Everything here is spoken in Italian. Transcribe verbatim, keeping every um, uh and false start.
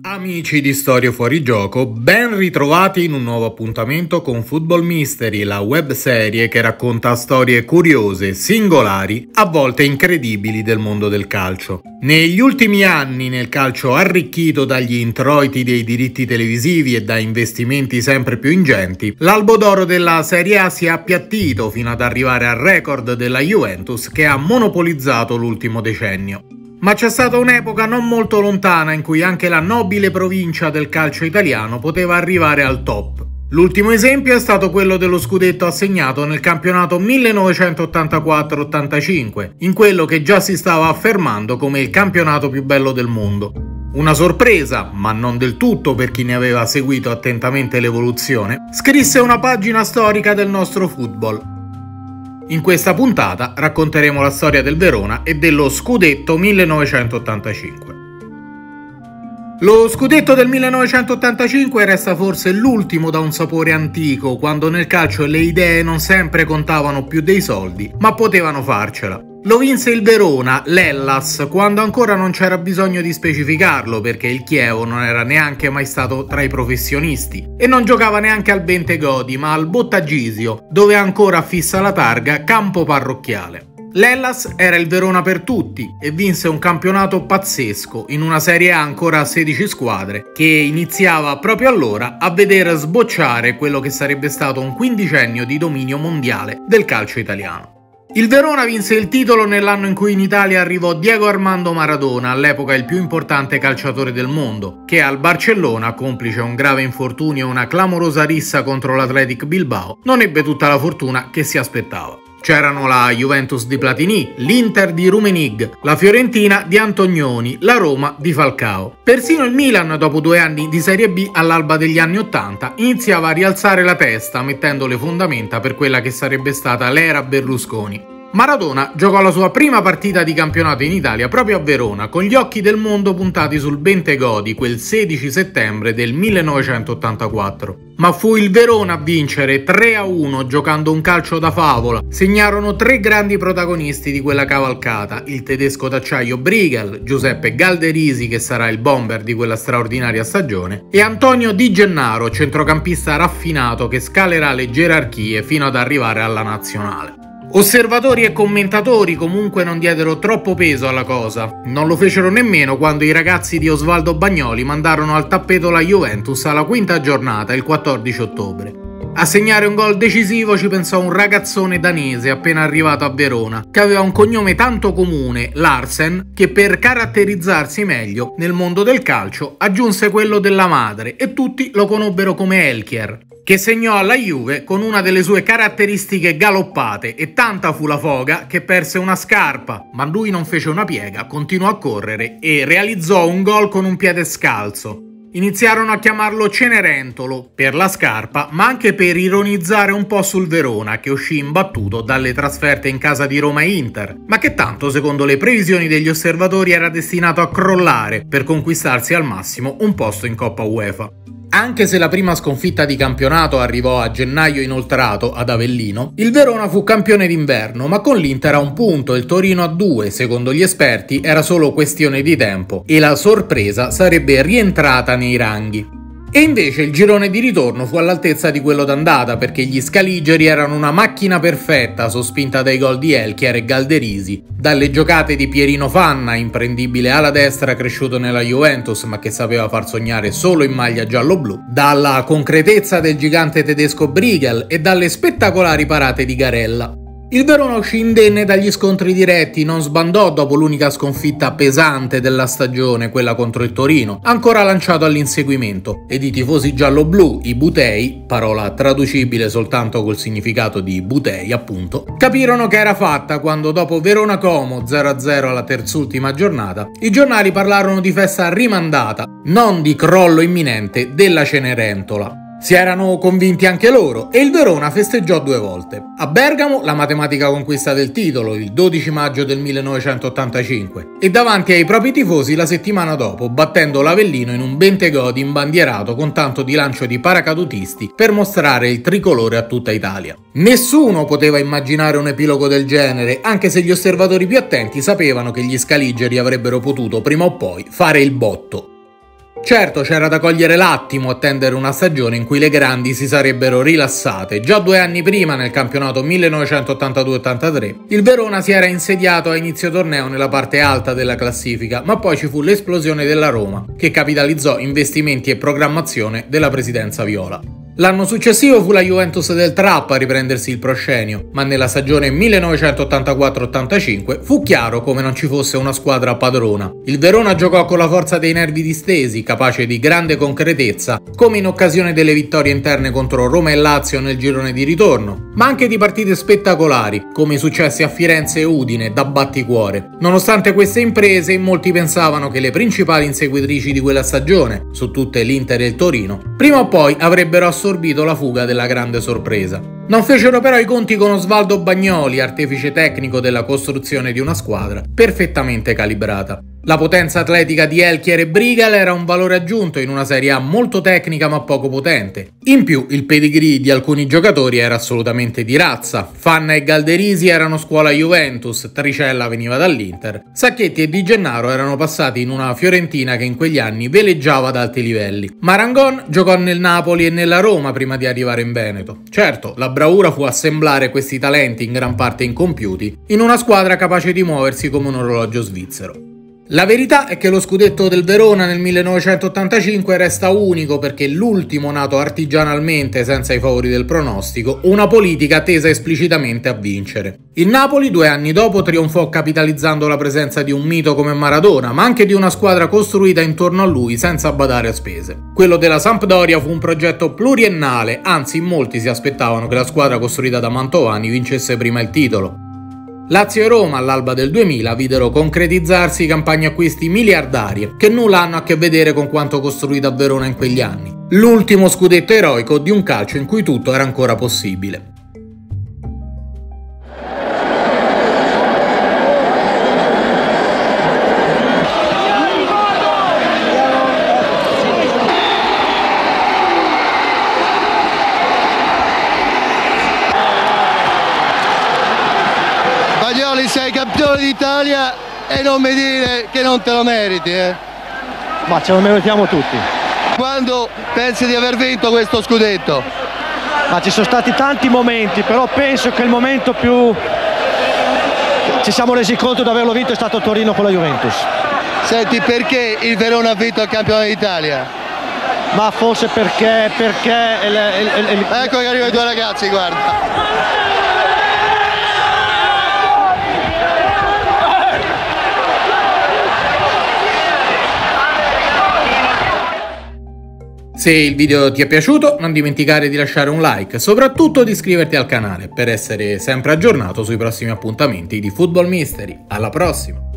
Amici di Storie Fuori Gioco, ben ritrovati in un nuovo appuntamento con Football Mystery, la webserie che racconta storie curiose, singolari, a volte incredibili del mondo del calcio. Negli ultimi anni, nel calcio arricchito dagli introiti dei diritti televisivi e da investimenti sempre più ingenti, l'albo d'oro della Serie A si è appiattito fino ad arrivare al record della Juventus che ha monopolizzato l'ultimo decennio. Ma c'è stata un'epoca non molto lontana in cui anche la nobile provincia del calcio italiano poteva arrivare al top. L'ultimo esempio è stato quello dello scudetto assegnato nel campionato millenovecentottantaquattro ottantacinque, in quello che già si stava affermando come il campionato più bello del mondo. Una sorpresa, ma non del tutto per chi ne aveva seguito attentamente l'evoluzione, scrisse una pagina storica del nostro football. In questa puntata racconteremo la storia del Verona e dello scudetto millenovecentottantacinque. Lo scudetto del millenovecentottantacinque resta forse l'ultimo da un sapore antico, quando nel calcio le idee non sempre contavano più dei soldi, ma potevano farcela. Lo vinse il Verona, l'Hellas, quando ancora non c'era bisogno di specificarlo perché il Chievo non era neanche mai stato tra i professionisti e non giocava neanche al Bentegodi ma al Bottagisio, dove ancora fissa la targa campo parrocchiale. L'Hellas era il Verona per tutti e vinse un campionato pazzesco in una Serie A ancora a sedici squadre che iniziava proprio allora a vedere sbocciare quello che sarebbe stato un quindicennio di dominio mondiale del calcio italiano. Il Verona vinse il titolo nell'anno in cui in Italia arrivò Diego Armando Maradona, all'epoca il più importante calciatore del mondo, che al Barcellona, complice un grave infortunio e una clamorosa rissa contro l'Athletic Bilbao, non ebbe tutta la fortuna che si aspettava. C'erano la Juventus di Platini, l'Inter di Rummenigge, la Fiorentina di Antonioni, la Roma di Falcao. Persino il Milan, dopo due anni di Serie B all'alba degli anni Ottanta, iniziava a rialzare la testa mettendo le fondamenta per quella che sarebbe stata l'era Berlusconi. Maradona giocò la sua prima partita di campionato in Italia proprio a Verona, con gli occhi del mondo puntati sul Bentegodi quel sedici settembre del millenovecentottantaquattro. Ma fu il Verona a vincere tre a uno giocando un calcio da favola. Segnarono tre grandi protagonisti di quella cavalcata, il tedesco d'acciaio Briegel, Giuseppe Galderisi che sarà il bomber di quella straordinaria stagione, e Antonio Di Gennaro, centrocampista raffinato che scalerà le gerarchie fino ad arrivare alla nazionale. Osservatori e commentatori comunque non diedero troppo peso alla cosa, non lo fecero nemmeno quando i ragazzi di Osvaldo Bagnoli mandarono al tappeto la Juventus alla quinta giornata, il quattordici ottobre. A segnare un gol decisivo ci pensò un ragazzone danese appena arrivato a Verona, che aveva un cognome tanto comune, Larsen, che per caratterizzarsi meglio nel mondo del calcio aggiunse quello della madre e tutti lo conobbero come Elchier, che segnò alla Juve con una delle sue caratteristiche galoppate e tanta fu la foga che perse una scarpa, ma lui non fece una piega, continuò a correre e realizzò un gol con un piede scalzo. Iniziarono a chiamarlo Cenerentolo per la scarpa, ma anche per ironizzare un po' sul Verona, che uscì imbattuto dalle trasferte in casa di Roma e Inter, ma che tanto, secondo le previsioni degli osservatori, era destinato a crollare per conquistarsi al massimo un posto in Coppa UEFA. Anche se la prima sconfitta di campionato arrivò a gennaio inoltrato ad Avellino, il Verona fu campione d'inverno, ma con l'Inter a un punto e il Torino a due, secondo gli esperti era solo questione di tempo e la sorpresa sarebbe rientrata nei ranghi. E invece il girone di ritorno fu all'altezza di quello d'andata perché gli scaligeri erano una macchina perfetta sospinta dai gol di Elchier e Galderisi, dalle giocate di Pierino Fanna, imprendibile ala destra cresciuto nella Juventus ma che sapeva far sognare solo in maglia giallo-blu, dalla concretezza del gigante tedesco Briegel e dalle spettacolari parate di Garella. Il Verona uscì indenne dagli scontri diretti, non sbandò dopo l'unica sconfitta pesante della stagione, quella contro il Torino, ancora lanciato all'inseguimento, ed i tifosi giallo-blu, i Butei, parola traducibile soltanto col significato di Butei appunto, capirono che era fatta quando dopo Verona Como zero a zero alla terzultima giornata, i giornali parlarono di festa rimandata, non di crollo imminente della Cenerentola. Si erano convinti anche loro e il Verona festeggiò due volte. A Bergamo la matematica conquista del titolo il dodici maggio del millenovecentottantacinque e davanti ai propri tifosi la settimana dopo, battendo l'Avellino in un Bentegodi imbandierato con tanto di lancio di paracadutisti per mostrare il tricolore a tutta Italia. Nessuno poteva immaginare un epilogo del genere, anche se gli osservatori più attenti sapevano che gli scaligeri avrebbero potuto prima o poi fare il botto. Certo, c'era da cogliere l'attimo attendere una stagione in cui le grandi si sarebbero rilassate. Già due anni prima, nel campionato millenovecentottantadue ottantatré, il Verona si era insediato a inizio torneo nella parte alta della classifica, ma poi ci fu l'esplosione della Roma, che capitalizzò investimenti e programmazione della presidenza viola. L'anno successivo fu la Juventus del Trappa a riprendersi il proscenio, ma nella stagione millenovecentottantaquattro ottantacinque fu chiaro come non ci fosse una squadra padrona. Il Verona giocò con la forza dei nervi distesi, capace di grande concretezza, come in occasione delle vittorie interne contro Roma e Lazio nel girone di ritorno, ma anche di partite spettacolari, come i successi a Firenze e Udine, da batticuore. Nonostante queste imprese, in molti pensavano che le principali inseguitrici di quella stagione, su tutte l'Inter e il Torino, prima o poi avrebbero assorbito la fuga della grande sorpresa. Non fecero però i conti con Osvaldo Bagnoli, artefice tecnico della costruzione di una squadra perfettamente calibrata. La potenza atletica di Elchier e Brigal era un valore aggiunto in una Serie A molto tecnica ma poco potente. In più, il pedigree di alcuni giocatori era assolutamente di razza. Fanna e Galderisi erano scuola Juventus, Tricella veniva dall'Inter, Sacchetti e Di Gennaro erano passati in una Fiorentina che in quegli anni veleggiava ad alti livelli. Marangon giocò nel Napoli e nella Roma prima di arrivare in Veneto. Certo, la bravura fu assemblare questi talenti in gran parte incompiuti in una squadra capace di muoversi come un orologio svizzero. La verità è che lo scudetto del Verona nel millenovecentottantacinque resta unico perché l'ultimo nato artigianalmente senza i favori del pronostico, una politica tesa esplicitamente a vincere. Il Napoli due anni dopo trionfò capitalizzando la presenza di un mito come Maradona, ma anche di una squadra costruita intorno a lui senza badare a spese. Quello della Sampdoria fu un progetto pluriennale, anzi in molti si aspettavano che la squadra costruita da Mantovani vincesse prima il titolo. Lazio e Roma all'alba del duemila videro concretizzarsi campagne acquisti miliardarie che nulla hanno a che vedere con quanto costruito a Verona in quegli anni. L'ultimo scudetto eroico di un calcio in cui tutto era ancora possibile. Sei campione d'Italia e non mi dire che non te lo meriti, eh? Ma ce lo meritiamo tutti. Quando pensi di aver vinto questo scudetto? Ma ci sono stati tanti momenti, però penso che il momento più ci siamo resi conto di averlo vinto è stato a Torino con la Juventus. Senti, perché il Verona ha vinto il campione d'Italia? Ma forse perché perché il, il, il... ecco che arrivano i due ragazzi, guarda. Se il video ti è piaciuto, non dimenticare di lasciare un like e soprattutto di iscriverti al canale per essere sempre aggiornato sui prossimi appuntamenti di Football Mystery. Alla prossima!